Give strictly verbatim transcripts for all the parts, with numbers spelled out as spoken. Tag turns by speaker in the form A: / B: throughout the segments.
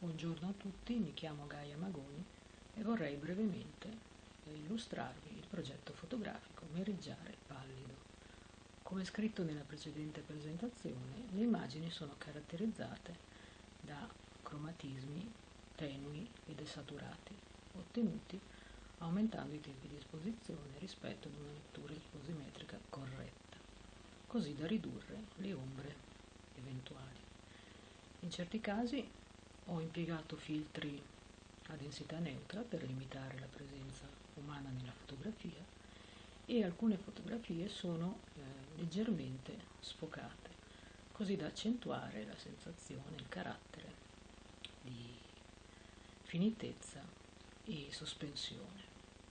A: Buongiorno a tutti, mi chiamo Gaia Magoni e vorrei brevemente illustrarvi il progetto fotografico Meriggiare Pallido. Come scritto nella precedente presentazione, le immagini sono caratterizzate da cromatismi tenui e desaturati, ottenuti aumentando i tempi di esposizione rispetto ad una lettura iposimetrica corretta, così da ridurre le ombre eventuali. In certi casi ho impiegato filtri a densità neutra per limitare la presenza umana nella fotografia e alcune fotografie sono eh, leggermente sfocate, così da accentuare la sensazione, il carattere di finitezza e sospensione.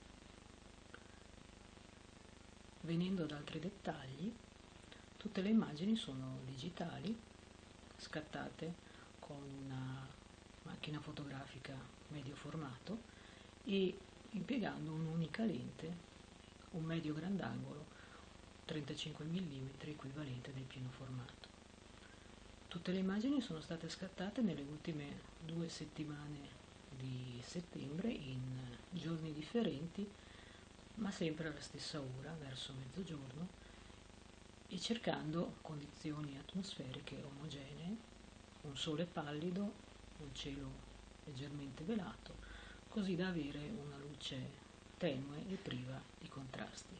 A: Venendo ad altri dettagli, tutte le immagini sono digitali, scattate con una macchina fotografica medio formato e impiegando un'unica lente, un medio grandangolo trentacinque millimetri equivalente del pieno formato. Tutte le immagini sono state scattate nelle ultime due settimane di settembre in giorni differenti, ma sempre alla stessa ora, verso mezzogiorno, e cercando condizioni atmosferiche omogenee, un sole pallido, un cielo leggermente velato, così da avere una luce tenue e priva di contrasti.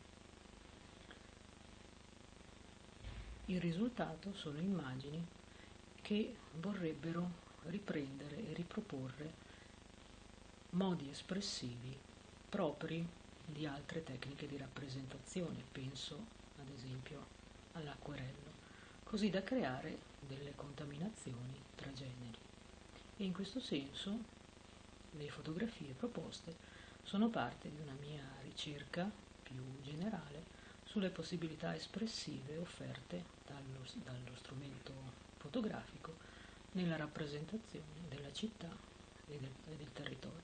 A: Il risultato sono immagini che vorrebbero riprendere e riproporre modi espressivi propri di altre tecniche di rappresentazione, penso ad esempio all'acquerello, così da creare delle contaminazioni tra generi. E in questo senso le fotografie proposte sono parte di una mia ricerca più generale sulle possibilità espressive offerte dallo, dallo strumento fotografico nella rappresentazione della città e del, e del territorio.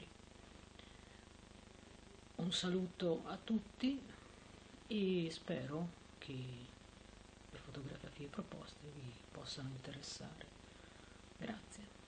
A: Un saluto a tutti e spero che le fotografie proposte vi possano interessare. Grazie.